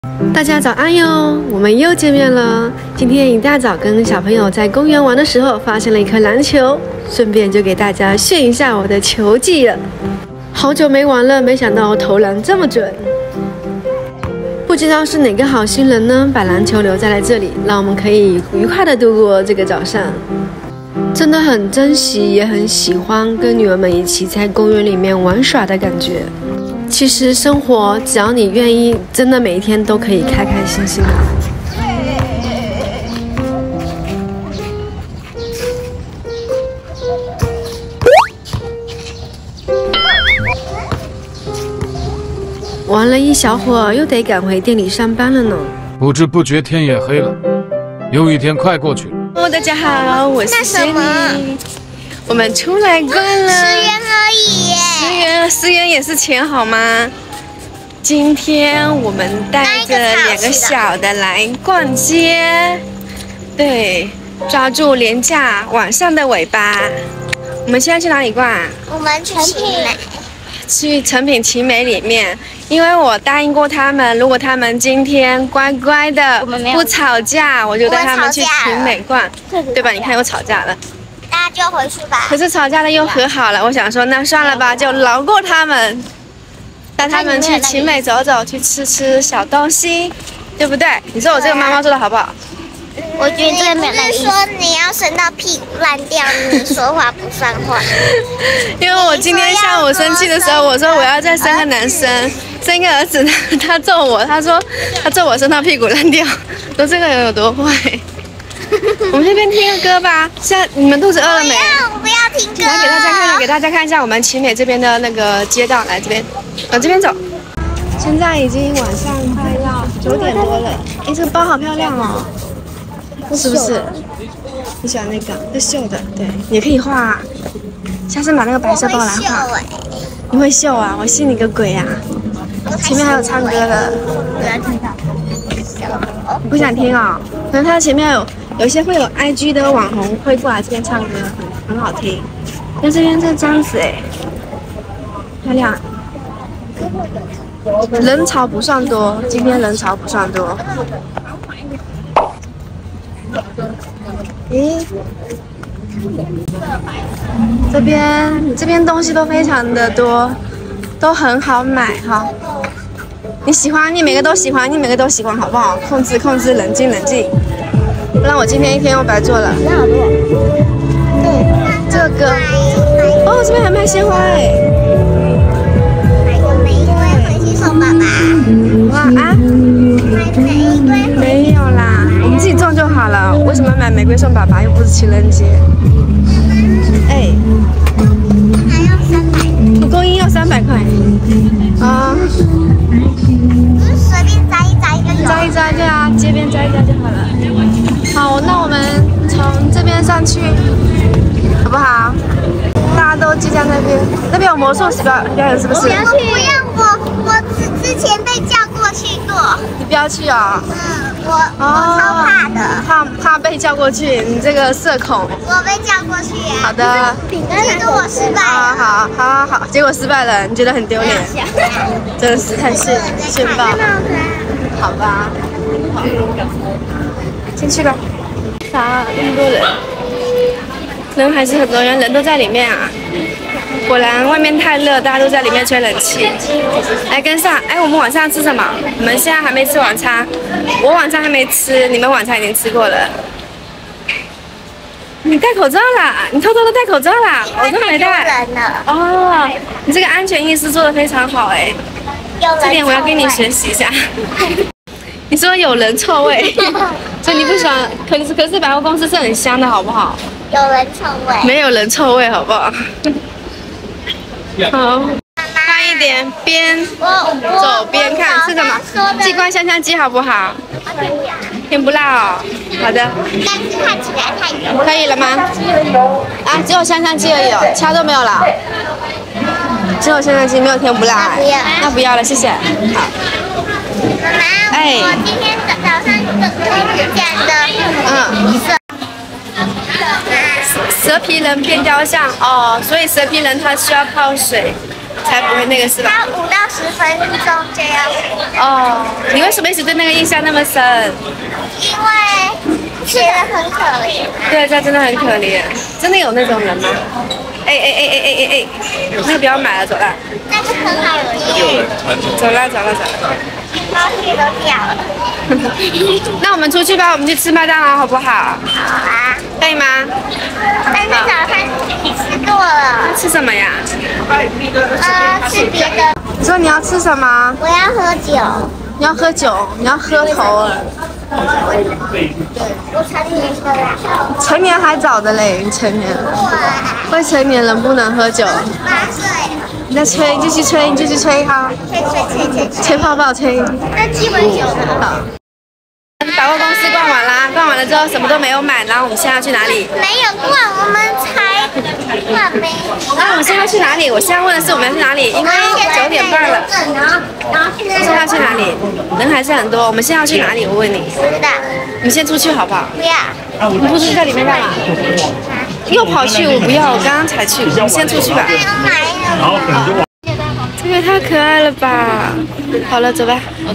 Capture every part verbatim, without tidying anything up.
大家早安哟，我们又见面了。今天一大早跟小朋友在公园玩的时候，发现了一颗篮球，顺便就给大家炫一下我的球技了。好久没玩了，没想到投篮这么准。不知道是哪个好心人呢，把篮球留在了这里，让我们可以愉快的度过这个早上。真的很珍惜，也很喜欢跟女儿们一起在公园里面玩耍的感觉。其实生活只要你愿意，真的每一天都可以开开心心的。玩了一小会儿，又得赶回店里上班了呢。 不知不觉天也黑了，又一天快过去了。 哦，大家好，我是仙女。我们出来逛了， 十元而已耶。 十元，十元也是钱好吗？今天我们带着两个小的来逛街，对，抓住廉价晚上的尾巴。我们现在去哪里逛？ 我们去奇美， 去诚品奇美里面，因为我答应过他们，如果他们今天乖乖的不吵架，我就带他们去奇美逛，对吧？你看又吵架了。 大家就回去吧。 可是吵架了又和好了，我想说那算了吧，就饶过他们，带他们去奇美走走，去吃吃小东西，对不对？你说我这个妈妈做的好不好？ 我觉得没有那个意思。说你要生到屁股烂掉，你说话不算话。 因为我今天下午生气的时候，我说我要再生个男生，生一个儿子，他揍我，他说他揍我生到屁股烂掉，说这个人有多坏。我们这边听个歌吧，现在你们肚子饿了没？ 不要，我不要听歌。 来给大家看，给大家看一下我们奇美这边的那个街道，来这边，往这边走。现在已经晚上快要九点多了，哎，这个包好漂亮哦，是不是？你喜欢那个？这绣的，对，也可以画啊。下次把那个白色包来画。你会绣啊？我信你个鬼啊！前面还有唱歌的。 不要听到。 你不想听哦？可能它前面有有些会有 I G 的网红会过来这边唱歌，很很好听。那这边这张纸哎，漂亮。人潮不算多，今天人潮不算多。咦，这边这边东西都非常的多，都很好买哈。你喜欢，你每个都喜欢，你每个都喜欢，好不好？控制控制，冷静冷静，不然我今天一天又白做了。对，这个哦，这边还卖鲜花哎。 买个玫瑰回去送爸爸。 哇啊！ 买玫瑰。 没有啦，我们自己种就好了。为什么买玫瑰送爸爸？又不是情人节。哎。 还要三百。 蒲公英要三百块。啊。 不是随便摘一摘就有。 摘一摘，对啊，街边摘一摘就好了。好，那我们从这边上去，好不好？大家都聚在那边，那边有魔术师表表演是不是？ 不要去，不要我，我之之前被叫过去过。 你不要去哦。 嗯，我我超怕的。 怕怕被叫过去，你这个社恐。 我被叫过去耶。 好的。 结果我失败了。 好好好好，结果失败了，你觉得很丢脸？真的是太炫炫爆了。好吧。好。进去吧。啥？那么多人。人还是很多人，人都在里面啊！果然外面太热，大家都在里面吹冷气。来跟上，哎，我们晚上吃什么？我们现在还没吃晚餐，我晚餐还没吃，你们晚餐已经吃过了。你戴口罩啦？你偷偷的戴口罩啦？我都没戴。哦，你这个安全意识做得非常好哎，这点我要跟你学习一下。你说有人臭味，所以你不喜欢？可是可是百货公司是很香的，好不好？ 有人臭味。 没有人臭味，好不好？好，快一点，边走边看是什么？机关香香鸡好不好？甜不辣哦。好的。 但是看起来太油。 可以了吗？啊，只有香香鸡而已哦，其他都没有了。只有香香鸡，没有甜不辣。那不要了，谢谢。好。 妈妈，哎，我今天早上推荐的嗯。 蛇皮人变雕像哦，所以蛇皮人它需要泡水， 才不会那个是吧？ 它五到十分钟就要。 哦，你为什么一直对那个印象那么深？ 因为觉得很可怜。 对，这真的很可怜。真的有那种人吗？哎哎哎哎哎哎哎，那个不要买了，走了。 那个很好用。 走了走了走了。 包皮都掉了。 那我们出去吧，我们去吃麦当劳好不好？ 好啊。 可以吗？ 但是早餐你吃过了。 吃什么呀？ 呃，吃别的。 你说你要吃什么？ 我要喝酒。 你要喝酒，你要喝头了。 我成年了。 成年还早的嘞，你成年了。未成年人不能喝酒。 八岁。 你在吹，继续吹，你继续吹哈。 吹吹吹吹吹。 吹泡泡吹。 那鸡尾酒呢？ 好。百货公司逛完啦，逛完了之后什么都没有买，然后我们现在要去哪里？ 没有逛，我们才逛没。 那我们现在要去哪里？我现在问的是我们要去哪里，因为九点半了。 然后，然后现在现在要去哪里？人还是很多。我们现在要去哪里？我问你。 不知道。 你先出去好不好？ 不要。 你不是在里面干嘛？又跑去，我不要，我刚刚才去。你先出去吧。 买了。 这个太可爱了吧！好了，走吧。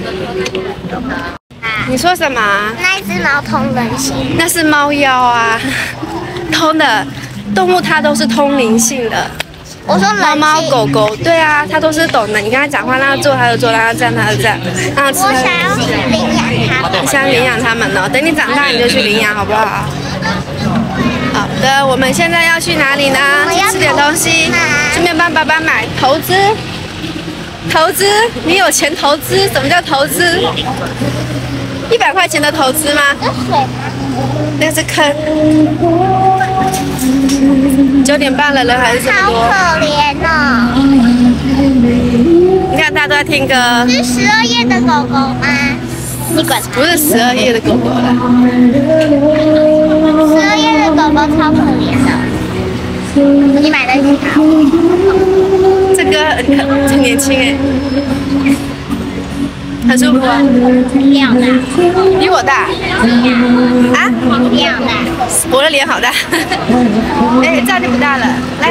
你说什么？ 那一只猫通人性。 那是猫妖啊，通的动物它都是通灵性的。 我说猫猫狗狗，对啊，它都是懂的。你跟它讲话，让它做它就做，让它站它就站，让它吃。 我想要领养它们。 你想领养它们哦？等你长大你就去领养好不好？好的，我们现在要去哪里呢？去吃点东西，顺便帮爸爸买投资。投资？你有钱投资？什么叫投资？一百块钱的投资吗？ 有水吗？ 那是坑。九点半了，人还是这么好多。 可怜哦。 你看大家都在听歌。 是十二页的狗狗吗？你管它。 不是十二页的狗狗了。 十二页的狗狗超可怜的。你买得起它？ 这歌很很年轻哎。很舒服啊， 一样的， 比我大啊， 一样的， 我的脸好大，哎，这样就不大了，来，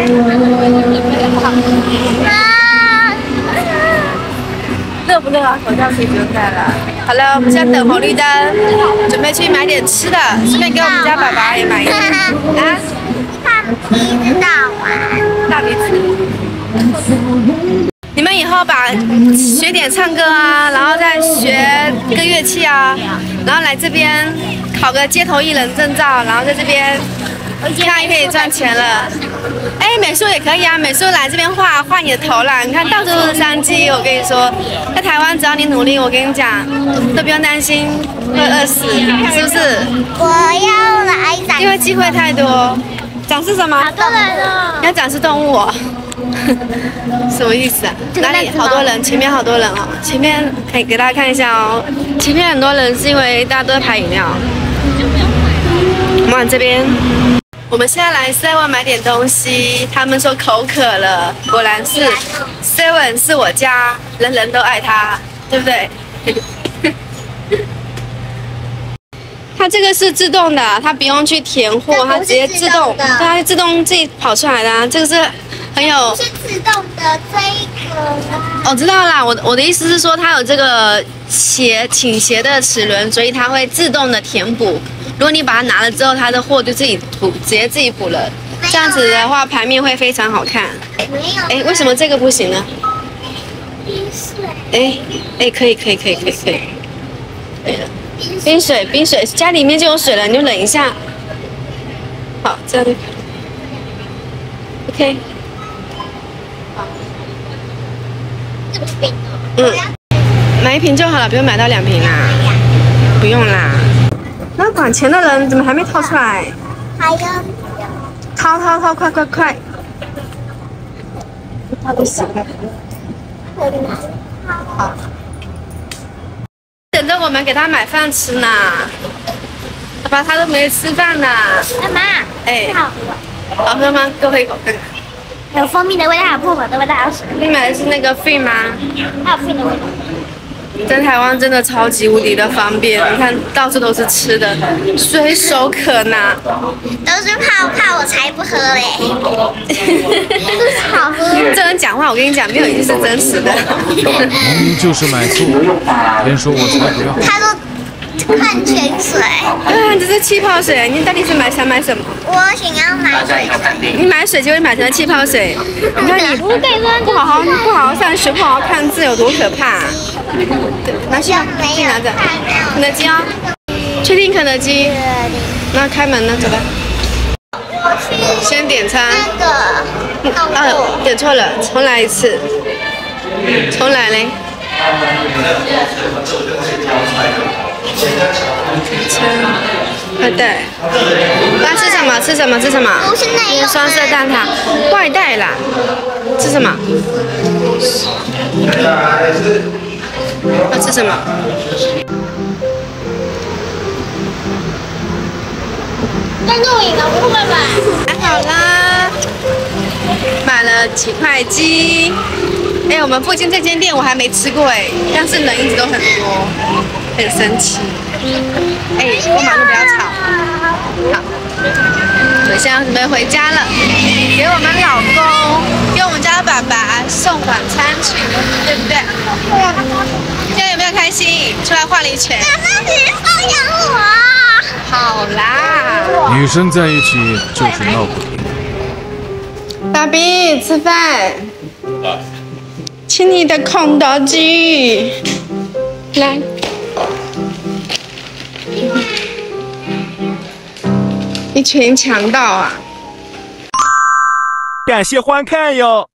啊， 热不热啊？口罩可以不用戴了。好了，我们现在等红绿灯，准备去买点吃的，顺便给我们家爸爸也买一个啊。 大鼻子大碗， 大鼻子。你们以后把学点唱歌啊，然后再学个乐器啊，然后来这边考个街头艺人证照，然后在这边这样也可以赚钱了。哎，美术也可以啊，美术来这边画画你的头啦，你看到处都是商机。我跟你说，在台湾只要你努力，我跟你讲，都不用担心会饿死，是不是？ 我要来展， 因为机会太多。展示什么？ 好多人哦。 要展示动物哦。什么意思啊？哪里好多人？前面好多人哦。前面可以给大家看一下哦。前面很多人是因为大家都在排饮料。我们往这边。我们现在来 Seven 买点东西，他们说口渴了，果然是 Seven 是我家，人人都爱它，对不对？它这个是自动的，它不用去填货，它直接自动，它自动自己跑出来的、啊。这个是很有。 是自动的这一个。 我知道啦，我我的意思是说，它有这个斜倾斜的齿轮，所以它会自动的填补。如果你把它拿了之后，它的货就自己补，直接自己补了。这样子的话，盘面会非常好看。 没有。 哎，为什么这个不行呢？ 冰水。 哎哎，可以可以可以可以可以。对了。冰水，冰水，家里面就有水了，你就冷一下。好，这样就 OK。好。 这不是冰嗯，买一瓶就好了，不用买到两瓶啦。不用啦。那管钱的人怎么还没掏出来？ 还有。 掏掏掏，快快快！掏不行。好。等着我们给他买饭吃呢，爸爸他都没吃饭呢。 妈妈， 哎， 好喝，好喝吗？给我喝一口看看。 有蜂蜜的味道，还有薄荷的味道，还有水。 你买的是那个 Free 吗？ 还有 Free 的味道。 在台湾真的超级无敌的方便，你看到处都是吃的，随手可拿。 都是泡泡，我才不喝嘞。这是好喝。 这人讲话，我跟你讲，没有一句是真实的。 明明就是买错，偏说我才不要。 他说矿泉水。 对啊，这是气泡水，你到底是买想买什么？ 我想要买水水。 你买水就会买成气泡水，你看你不是可以不好好不好好上学，不好好看字，有多可怕、啊？拿去啊，去拿着。肯德基哦，确定肯德基？那开门呢？走吧。先点餐。 那个。 啊，点错了，重来一次。重来嘞。外带。那吃什么？吃什么？吃什么？ 不是那个。 双色蛋挞，外带啦。吃什么？要吃什么？ 在录影了，不会吧？ 买好啦，买了几块鸡。哎，我们附近这间店我还没吃过哎，但是人一直都很多，很神奇。哎，过马路不要吵。好，我们现在准备回家了，给我们老公，给我们家爸爸送晚餐去，对不对？现在有没有开心？出来画了一圈。 妈妈只放养我。 好啦。 女生在一起就是闹不停。 爸比，吃饭。请你的肯德基，来。一群强盗啊！ 感谢观看哟。